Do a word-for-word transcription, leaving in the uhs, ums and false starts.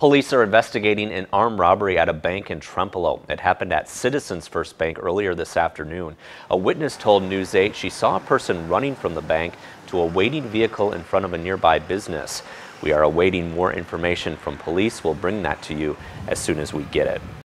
Police are investigating an armed robbery at a bank in Trempealeau. It happened at Citizens First Bank earlier this afternoon. A witness told News eight she saw a person running from the bank to a waiting vehicle in front of a nearby business. We are awaiting more information from police. We'll bring that to you as soon as we get it.